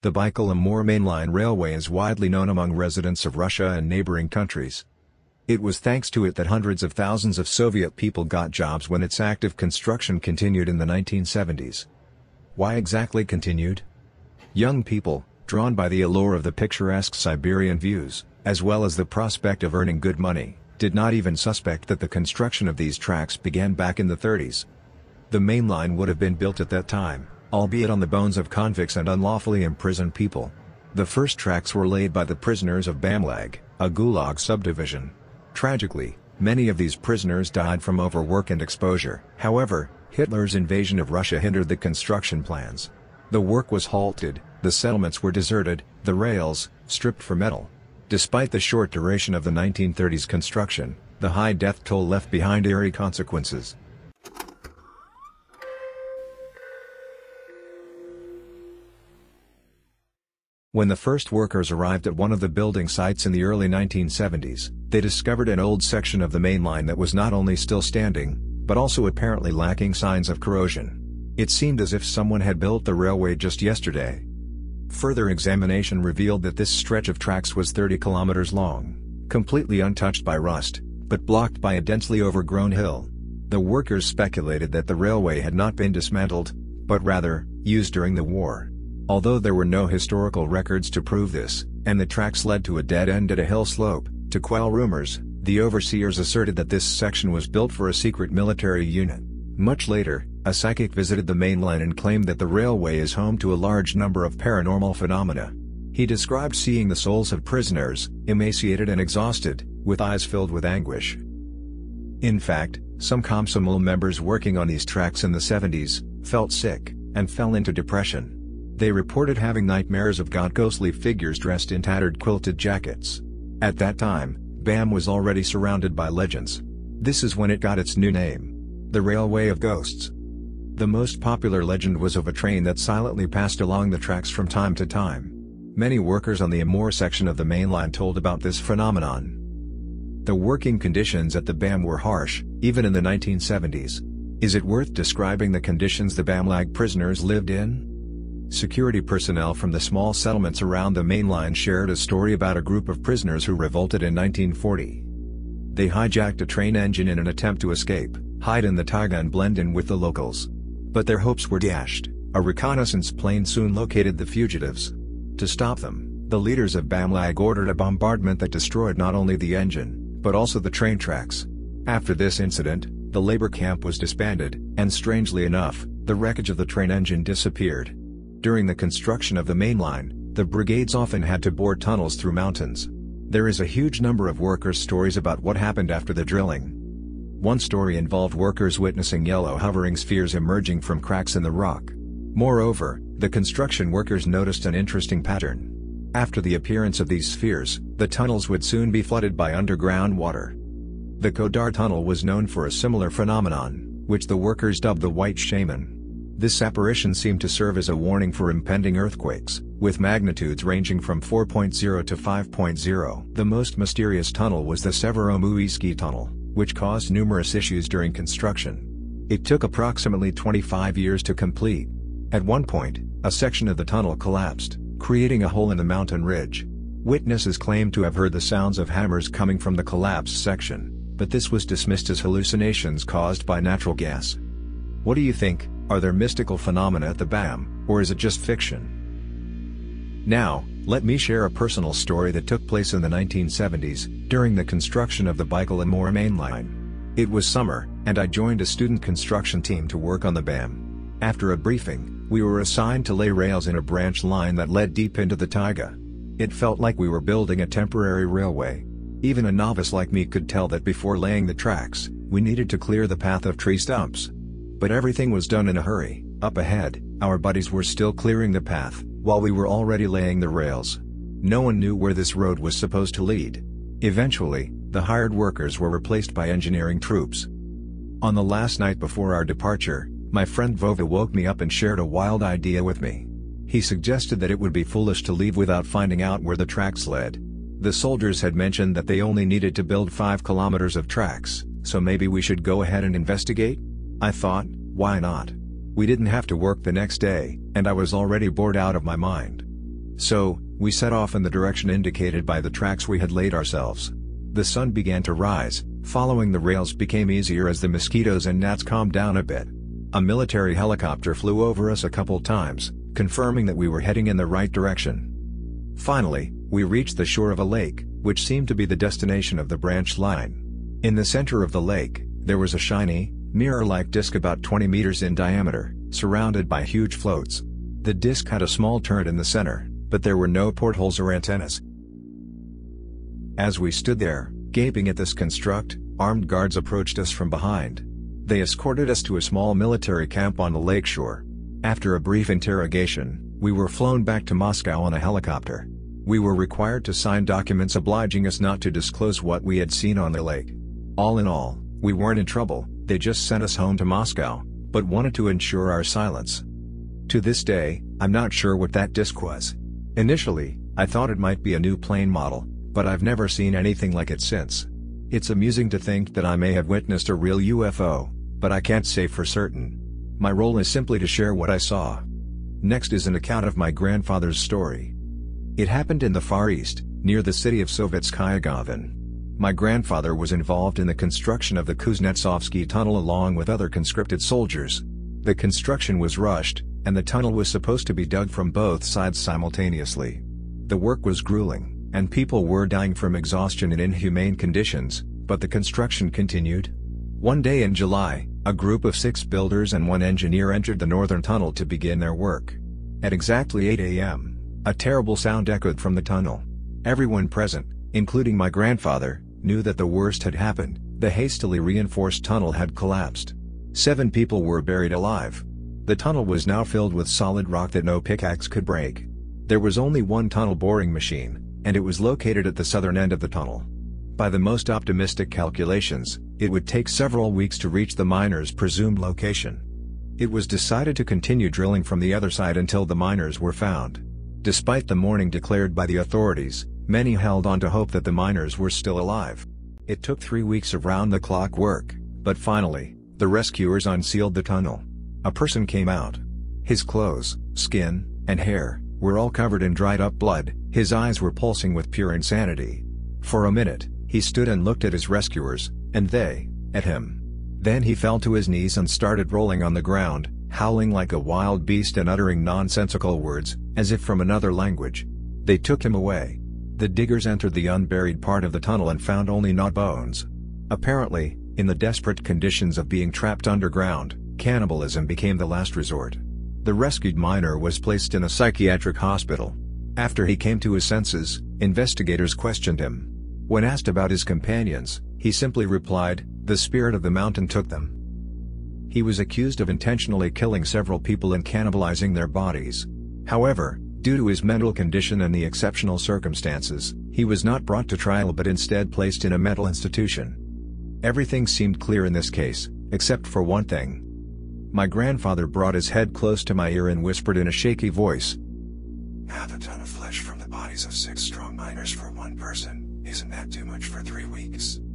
The Baikal-Amur Mainline Railway is widely known among residents of Russia and neighboring countries. It was thanks to it that hundreds of thousands of Soviet people got jobs when its active construction continued in the 1970s. Why exactly continued? Young people, drawn by the allure of the picturesque Siberian views, as well as the prospect of earning good money, did not even suspect that the construction of these tracks began back in the 30s. The main line would have been built at that time, albeit on the bones of convicts and unlawfully imprisoned people. The first tracks were laid by the prisoners of Bamlag, a gulag subdivision. Tragically, many of these prisoners died from overwork and exposure. However, Hitler's invasion of Russia hindered the construction plans. The work was halted, the settlements were deserted, the rails, stripped for metal. Despite the short duration of the 1930s construction, the high death toll left behind eerie consequences. When the first workers arrived at one of the building sites in the early 1970s, they discovered an old section of the main line that was not only still standing, but also apparently lacking signs of corrosion. It seemed as if someone had built the railway just yesterday. Further examination revealed that this stretch of tracks was 30 kilometers long, completely untouched by rust, but blocked by a densely overgrown hill. The workers speculated that the railway had not been dismantled, but rather, used during the war. Although there were no historical records to prove this, and the tracks led to a dead end at a hill slope, to quell rumors, the overseers asserted that this section was built for a secret military unit. Much later, a psychic visited the main line and claimed that the railway is home to a large number of paranormal phenomena. He described seeing the souls of prisoners, emaciated and exhausted, with eyes filled with anguish. In fact, some Komsomol members working on these tracks in the 70s, felt sick, and fell into depression. They reported having nightmares of ghostly figures dressed in tattered quilted jackets. At that time, BAM was already surrounded by legends. This is when it got its new name: the Railway of Ghosts. The most popular legend was of a train that silently passed along the tracks from time to time. Many workers on the Amur section of the main line told about this phenomenon. The working conditions at the BAM were harsh, even in the 1970s. Is it worth describing the conditions the Bamlag prisoners lived in? Security personnel from the small settlements around the main line shared a story about a group of prisoners who revolted in 1940. They hijacked a train engine in an attempt to escape, hide in the taiga and blend in with the locals. But their hopes were dashed. A reconnaissance plane soon located the fugitives. To stop them, the leaders of Bamlag ordered a bombardment that destroyed not only the engine, but also the train tracks. After this incident, the labor camp was disbanded, and strangely enough, the wreckage of the train engine disappeared. During the construction of the main line, the brigades often had to bore tunnels through mountains. There is a huge number of workers' stories about what happened after the drilling. One story involved workers witnessing yellow hovering spheres emerging from cracks in the rock. Moreover, the construction workers noticed an interesting pattern. After the appearance of these spheres, the tunnels would soon be flooded by underground water. The Kodar tunnel was known for a similar phenomenon, which the workers dubbed the White Shaman. This apparition seemed to serve as a warning for impending earthquakes, with magnitudes ranging from 4.0 to 5.0. The most mysterious tunnel was the Severomuisky tunnel, which caused numerous issues during construction. It took approximately 25 years to complete. At one point, a section of the tunnel collapsed, creating a hole in the mountain ridge. Witnesses claimed to have heard the sounds of hammers coming from the collapsed section, but this was dismissed as hallucinations caused by natural gas. What do you think? Are there mystical phenomena at the BAM, or is it just fiction? Now, let me share a personal story that took place in the 1970s, during the construction of the Baikal-Amur Mainline. It was summer, and I joined a student construction team to work on the BAM. After a briefing, we were assigned to lay rails in a branch line that led deep into the taiga. It felt like we were building a temporary railway. Even a novice like me could tell that before laying the tracks, we needed to clear the path of tree stumps. But everything was done in a hurry. Up ahead, our buddies were still clearing the path, while we were already laying the rails. No one knew where this road was supposed to lead. Eventually, the hired workers were replaced by engineering troops. On the last night before our departure, my friend Vova woke me up and shared a wild idea with me. He suggested that it would be foolish to leave without finding out where the tracks led. The soldiers had mentioned that they only needed to build 5 kilometers of tracks, so maybe we should go ahead and investigate? I thought, why not? We didn't have to work the next day, and I was already bored out of my mind. So, we set off in the direction indicated by the tracks we had laid ourselves. The sun began to rise, following the rails became easier as the mosquitoes and gnats calmed down a bit. A military helicopter flew over us a couple times, confirming that we were heading in the right direction. Finally, we reached the shore of a lake, which seemed to be the destination of the branch line. In the center of the lake, there was a shiny, mirror-like disc about 20 meters in diameter, surrounded by huge floats. The disc had a small turret in the center, but there were no portholes or antennas. As we stood there, gaping at this construct, armed guards approached us from behind. They escorted us to a small military camp on the lakeshore. After a brief interrogation, we were flown back to Moscow on a helicopter. We were required to sign documents obliging us not to disclose what we had seen on the lake. All in all, we weren't in trouble, they just sent us home to Moscow, but wanted to ensure our silence. To this day, I'm not sure what that disc was. Initially, I thought it might be a new plane model, but I've never seen anything like it since. It's amusing to think that I may have witnessed a real UFO, but I can't say for certain. My role is simply to share what I saw. Next is an account of my grandfather's story. It happened in the Far East, near the city of Sovetskaya Gavin. My grandfather was involved in the construction of the Kuznetsovsky Tunnel along with other conscripted soldiers. The construction was rushed, and the tunnel was supposed to be dug from both sides simultaneously. The work was grueling, and people were dying from exhaustion in inhumane conditions, but the construction continued. One day in July, a group of 6 builders and 1 engineer entered the northern tunnel to begin their work. At exactly 8 a.m., a terrible sound echoed from the tunnel. Everyone present, including my grandfather, knew that the worst had happened. The hastily reinforced tunnel had collapsed. 7 people were buried alive. The tunnel was now filled with solid rock that no pickaxe could break. There was only one tunnel boring machine, and it was located at the southern end of the tunnel. By the most optimistic calculations, it would take several weeks to reach the miners' presumed location. It was decided to continue drilling from the other side until the miners were found. Despite the mourning declared by the authorities, many held on to hope that the miners were still alive. It took 3 weeks of round-the-clock work, but finally, the rescuers unsealed the tunnel. A person came out. His clothes, skin, and hair were all covered in dried-up blood, his eyes were pulsing with pure insanity. For a minute, he stood and looked at his rescuers, and they, at him. Then he fell to his knees and started rolling on the ground, howling like a wild beast and uttering nonsensical words, as if from another language. They took him away. The diggers entered the unburied part of the tunnel and found only gnawed bones. Apparently, in the desperate conditions of being trapped underground, cannibalism became the last resort. The rescued miner was placed in a psychiatric hospital. After he came to his senses, investigators questioned him. When asked about his companions, he simply replied, "The spirit of the mountain took them." He was accused of intentionally killing several people and cannibalizing their bodies. However, due to his mental condition and the exceptional circumstances, he was not brought to trial but instead placed in a mental institution. Everything seemed clear in this case, except for one thing. My grandfather brought his head close to my ear and whispered in a shaky voice, "Half a ton of flesh from the bodies of 6 strong miners for one person, isn't that too much for 3 weeks?"